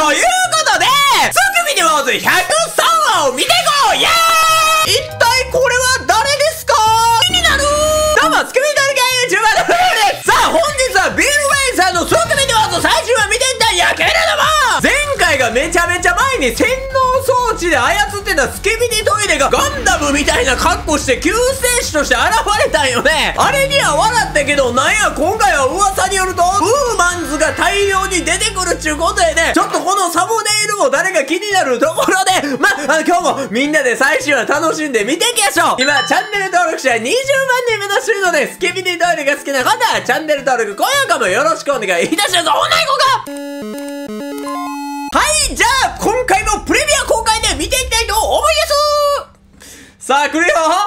ということで、スクビディウォーズ103話を見ていこう。イエーイ。一体これは誰ですか？気になる。どうも、スクビディ系 YouTuber のフルです。さあ、本日はビル・ウェイさんのスクビディウォーズ最終話見ていったんやけれども、前回がめちゃめちゃ前に洗脳装置で操ってたスケビディトイレがガンダムみたいな格好して救世主として現れたんよね。あれには笑ったけど、なんや今回は噂によるとウーマンズが大量に出てくるっちゅうことでね、ちょっとこのサムネイルも誰か気になるところで、今日もみんなで最終話楽しんで見ていきましょう。今チャンネル登録者20万人目指してるので、スケビディトイレが好きな方はチャンネル登録高評価もよろしくお願いいたします。ほな行こうか。はい、じゃあ今回もプレビュア公開で見ていきたいと思います。さあ来る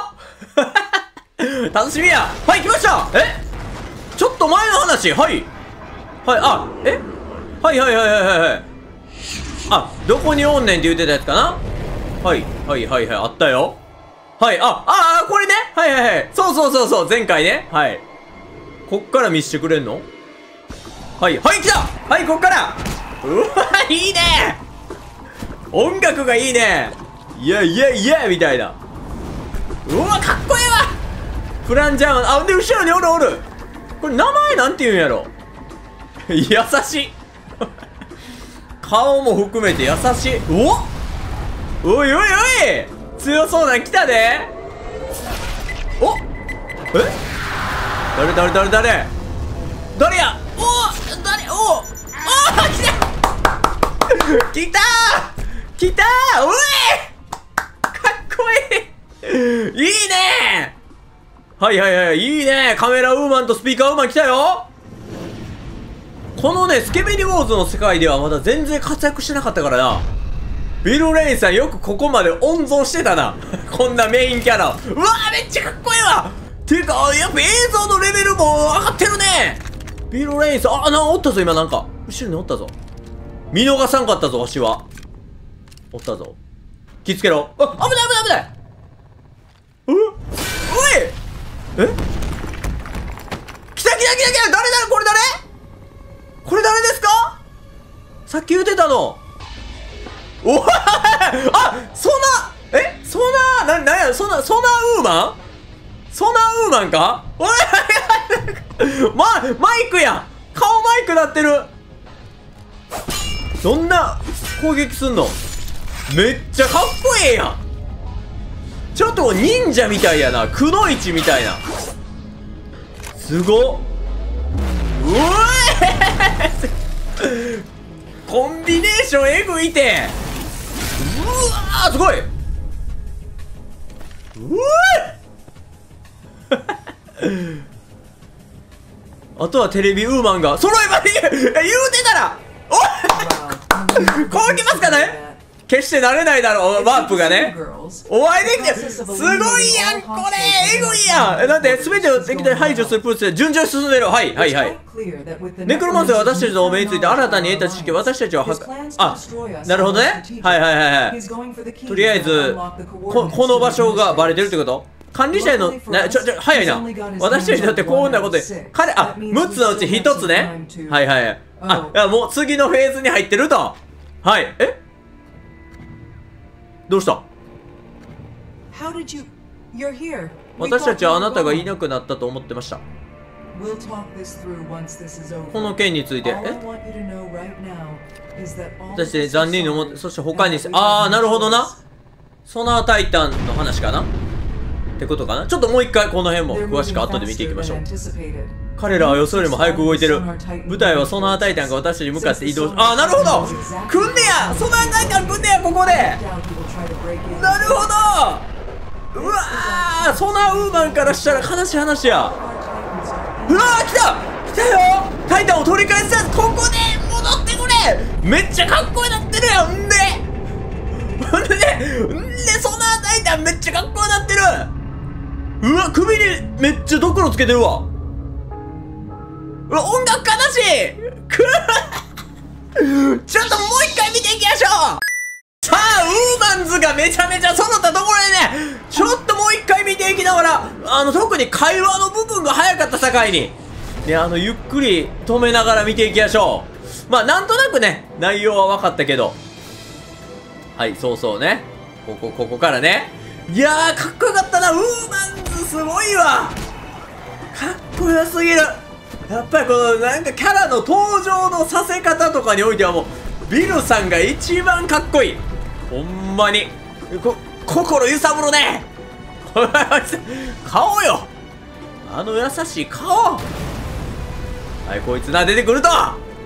よ楽しみや。はい、来ました。ちょっと前の話。はいはい、はいあ、どこにおんねんって言ってたやつかな。はいあったよ。はい、これね。はいそう前回ね。はい、こっから見してくれんの。はい来た。はい、こっから。うわ、いいね。音楽がいいね。イエイみたいな。うわ、かっこええわ。フランジャーマン。で後ろにおる。これ名前なんて言うんやろ。優しい顔も含めて優しい。おい強そうなん来たで。誰や。来たおい、かっこいい。いいね。はいいいね。カメラウーマンとスピーカーウーマン来たよ。このね、スケベリウォーズの世界ではまだ全然活躍してなかったからな。ビル・レインさんよくここまで温存してたなこんなメインキャラ。うわー、めっちゃかっこいいわ。ていうか、やっぱ映像のレベルも上がってるね。ビル・レインさん、おったぞ今。なんか後ろにおったぞ。見逃さんかったぞ、わしは。おったぞ。気ぃつけろ。危ないおい来た。誰これ誰ですか？さっき言うてたの。ソナー、なんや、ソナーウーマンか？マイクやん。顔マイクなってる。どんな攻撃すんの？めっちゃかっこええやん。ちょっと忍者みたいやな。くのいちみたいな。すごっ。コンビネーションエグいて。うわー、すごい。あとはテレビウーマンが揃えばいい。言うてたらこうきますかね。決して慣れないだろう、ワープがね。お会いできてすごいやん。これエグいやん。だって全てを敵対排除するプロセスで順調に進んでる。はいネクロマンスは私たちの目について新たに得た知識、私たちはなるほどね。はいとりあえずこの場所がバレてるってこと。管理者への早いな。私たちだってこんなことで6つのうち1つね。もう次のフェーズに入ってると。どうした？私たちはあなたがいなくなったと思ってました。この件について私残念に思って、そして他になるほどな。ソナータイタンの話かなってことかな。ちょっともう一回この辺も詳しく後で見ていきましょう。彼らは予想よりも早く動いてる。舞台はソナータイタンが私たちに向かって移動し、なるほど。来んねや。ソナータイタン来んねや、ここで。なるほど。うわー、ソナーウーマンからしたら悲しい話や。うわー、来たよ。タイタンを取り返した。ここで戻ってくれ。めっちゃかっこよくなってるやん。んでソナータイタンめっちゃかっこよくなってる。うわ、首にめっちゃドクロつけてるわ。うわ、音楽悲しいちょっともう一回見ていきましょう。さあ、ウーマンズがめちゃめちゃ揃ったところでね、ちょっともう一回見ていきながら、特に会話の部分が早かった境に、ね、ゆっくり止めながら見ていきましょう。 まあなんとなくね、内容は分かったけど。はい、そうそうね。ここからね。いやー、かっこよかったな。ウーマンズすごいわ。かっこよすぎる。やっぱりこのなんかキャラの登場のさせ方とかにおいてはもうビルさんが一番かっこいい。ほんまに心揺さぶるね。顔よ、あの優しい顔。はい、こいつな、出てくると。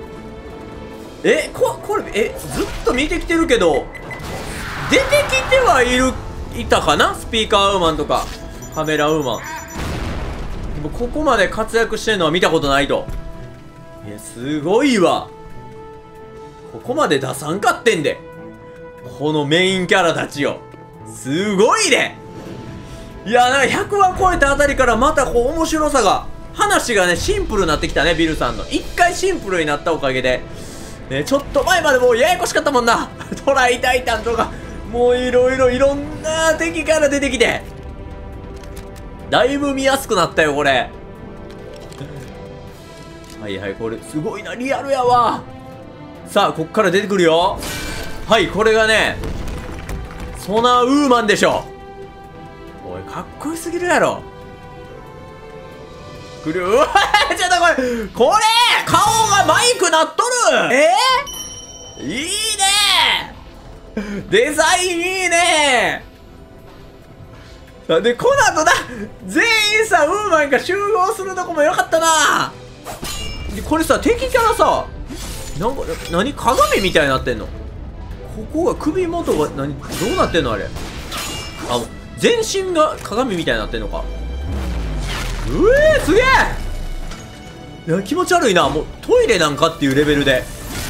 これずっと見てきてるけど出てきていたかな。スピーカーウーマンとかカメラウーマン。でもここまで活躍してるのは見たことないと。いや、すごいわ。ここまで出さんかってんで、このメインキャラたちよ。すごいね。いや、なんか100話超えたあたりからまたこう面白さが、話がねシンプルになってきたね。ビルさんの一回シンプルになったおかげでね、ちょっと前までもうややこしかったもんな。トライタイタンとかもういろんな敵から出てきて、だいぶ見やすくなったよこれ。はいはい、これすごいな、リアルやわ。さあ、こっから出てくるよ。はい、これがねソナーウーマンでしょ。おい、かっこよすぎるやろ。くる。うわちょっとこれ顔がマイクなっとる。いいね、デザインいいね。で、この後な、全員さ、ウーマンが集合するとこもよかったな。で、これさ、敵キャラさ、なんか、何鏡みたいになってんの。ここが首元が、どうなってんのあれ。あ、全身が鏡みたいになってんのか。すげえ。いや、気持ち悪いな。もうトイレなんかっていうレベルで。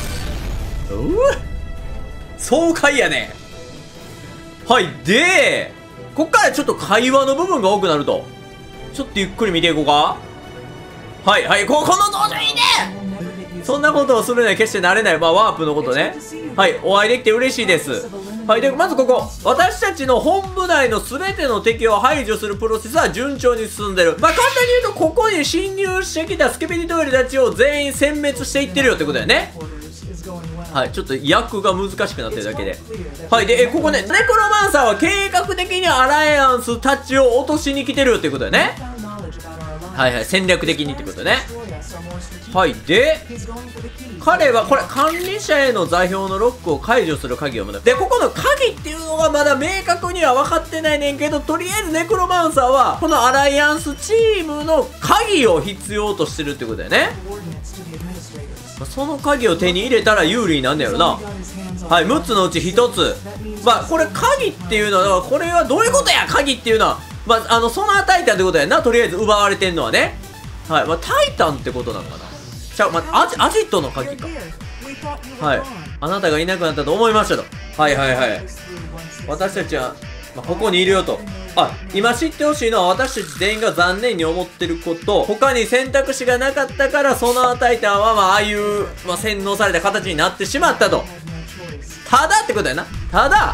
爽快やね。はい、でこっからちょっと会話の部分が多くなると。ちょっとゆっくり見ていこうか。はいはい、この登場いいね。そんなことをするには決してなれない、まあワープのことね。はい、お会いできて嬉しいです。はい、でまずここ、私たちの本部内の全ての敵を排除するプロセスは順調に進んでる。まあ簡単に言うと、ここに侵入してきたスケベリトイレたちを全員殲滅していってるよってことだよね。はい、ちょっと役が難しくなってるだけで。はい、でここね、ネクロマンサーは計画的にアライアンスたちを落としに来てるよってことだよね。はいはい、戦略的にってことね。はい、で彼はこれ管理者への座標のロックを解除する鍵を持つ。でここの鍵っていうのがまだ明確には分かってないねんけど、とりあえずネクロマンサーはこのアライアンスチームの鍵を必要としてるってことだよね。その鍵を手に入れたら有利になんだよな。はい、6つのうち1つ。まあこれ鍵っていうのは、これはどういうことや。鍵っていうのはまあソナータイタンってことやな。とりあえず奪われてんのはね。はい、まあタイタンってことなのかな。ちゃう、まあアジットの鍵か。はい、あなたがいなくなったと思いましたと。はいはいはい、私たちは、まあ、ここにいるよと。あ、今知ってほしいのは、私たち全員が残念に思ってること、他に選択肢がなかったからソナータイタンはまあああいう、まあ、洗脳された形になってしまったと。ただってことやな。ただ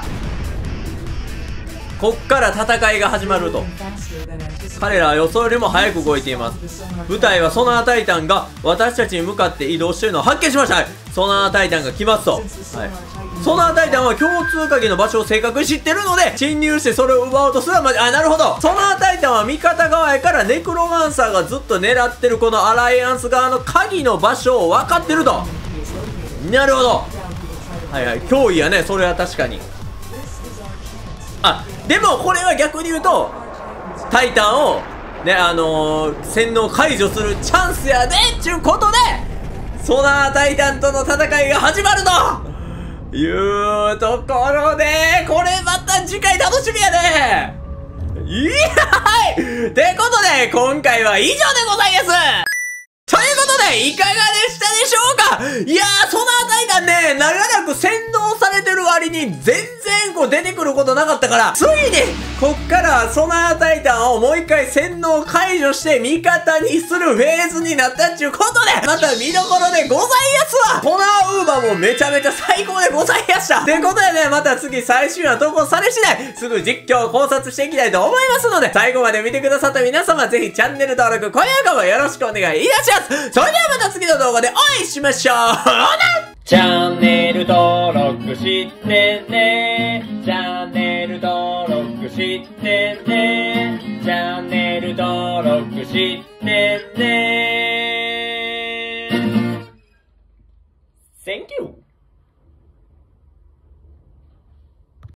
こっから戦いが始まると。彼らは予想よりも早く動いています。部隊はソナータイタンが私たちに向かって移動しているのを発見しました。はい、ソナータイタンが来ますと。はい、ソナータイタンは共通鍵の場所を正確に知ってるので、侵入してそれを奪おうとする。あ、なるほど。ソナータイタンは味方側やからネクロマンサーがずっと狙ってるこのアライアンス側の鍵の場所を分かってると。なるほど。はいはい、脅威やね、それは確かに。あ、でもこれは逆に言うとタイタンをね、洗脳解除するチャンスやでっちゅうことで、ソナータイタンとの戦いが始まるというところで、これまた次回楽しみやね。いや、はい、ってことで今回は以上でございます。ということでいかがでしたでしょうか。いやー、ソナータイタンね、長らく洗脳されてる周りに全然出てくることなかったから、ついに、こっからソナータイタンをもう一回洗脳解除して味方にするフェーズになったっちゅうことで、また見どころでございやすわ。コナーウーバーもめちゃめちゃ最高でございやした。ってことでね、また次最終話投稿され次第、すぐ実況考察していきたいと思いますので、最後まで見てくださった皆様、ぜひチャンネル登録、高評価もよろしくお願いいたします。それではまた次の動画でお会いしましょう。 チャンネル登録してね。チャンネル登録してね。チャンネル登録してね。